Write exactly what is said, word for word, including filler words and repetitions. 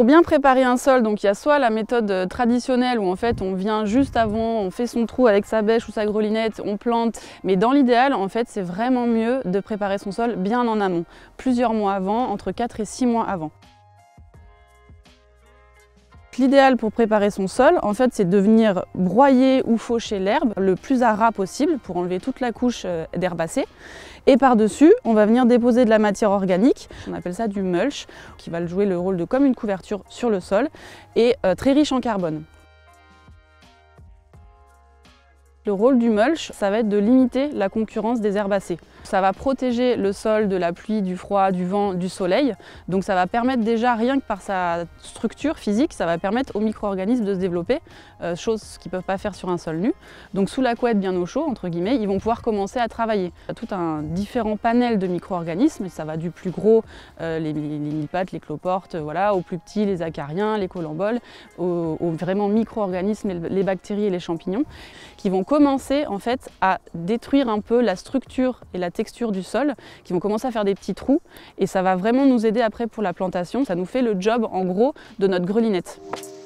Pour bien préparer un sol, donc il y a soit la méthode traditionnelle où en fait on vient juste avant, on fait son trou avec sa bêche ou sa grelinette, on plante, mais dans l'idéal en fait c'est vraiment mieux de préparer son sol bien en amont, plusieurs mois avant, entre quatre et six mois avant. L'idéal pour préparer son sol, en fait, c'est de venir broyer ou faucher l'herbe le plus à ras possible pour enlever toute la couche d'herbacées. Et par-dessus, on va venir déposer de la matière organique, on appelle ça du mulch, qui va jouer le rôle de comme une couverture sur le sol et euh, très riche en carbone. Le rôle du mulch, ça va être de limiter la concurrence des herbacées. Ça va protéger le sol de la pluie, du froid, du vent, du soleil. Donc ça va permettre déjà, rien que par sa structure physique, ça va permettre aux micro-organismes de se développer, euh, chose qu'ils ne peuvent pas faire sur un sol nu. Donc sous la couette bien au chaud, entre guillemets, ils vont pouvoir commencer à travailler. Il y a tout un différent panel de micro-organismes, ça va du plus gros, euh, les, les mille-pattes, les cloportes, voilà, aux plus petits, les acariens, les colamboles, aux, aux vraiment micro-organismes, les, les bactéries et les champignons, qui vont commencer en fait à détruire un peu la structure et la texture du sol, qui vont commencer à faire des petits trous et ça va vraiment nous aider après pour la plantation. Ça nous fait le job en gros de notre grelinette.